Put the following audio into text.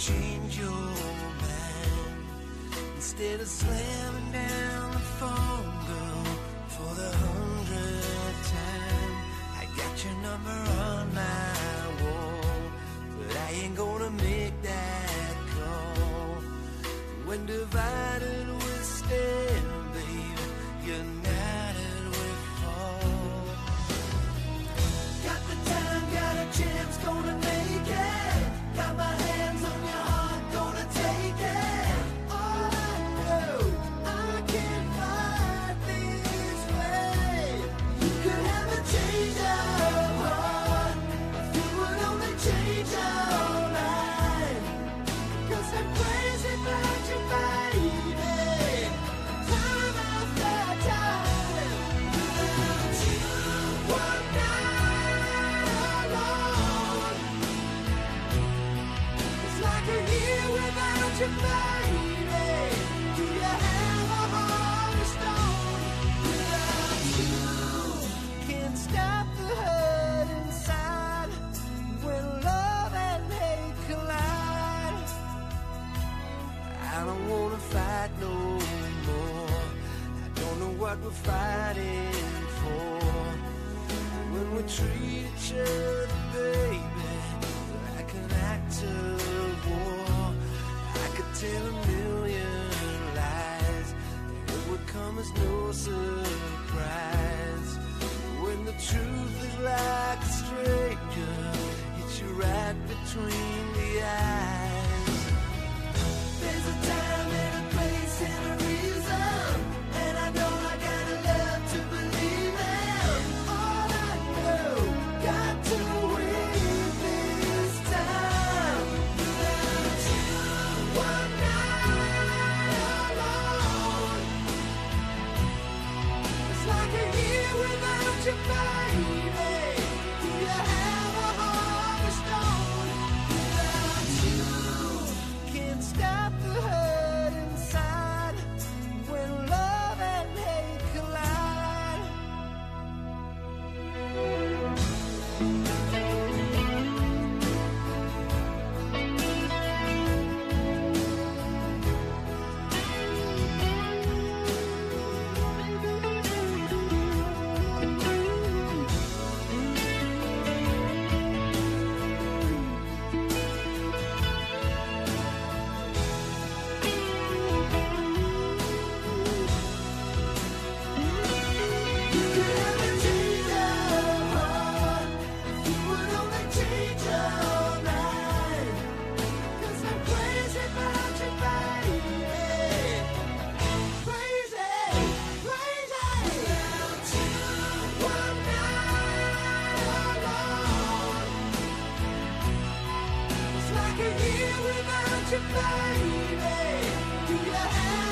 change your mind. Instead of slamming down the phone, girl, for the 100th time, I got your number on my wall, but I ain't gonna make that call. When divided we stand, baby, united we fall. Got the time, got a chance, gonna make it. Got my hands on your heart, gonna take it. All I know, I can't fight this way. You could have a change of heart if you would only change your mind. 'Cause I'm crazy about you, baby. Time after time, without you, one night alone. It's like a year without you, baby. Do you have a heart of stone? Without you, can't stop the hurt inside when love and hate collide. I don't wanna fight no more. I don't know what we're fighting for. When we treat each other, baby, like an act of war. I could tell a million lies, and it would come as no surprise. When the truth is like a stranger, hits you right between the eyes. There's a time and a place and a reason, and I know I gotta love to believe in. All I know, got to win this time. Without you, one night alone. It's like a year without you, baby. Do you have a heart of stone? Without you, can't stop the hurt inside when love and hate collide. You could have a change of heart if you would only change your mind. 'Cause I'm crazy about you, baby. Crazy, crazy. Without you, one night alone. It's like a year without you, baby. Do you have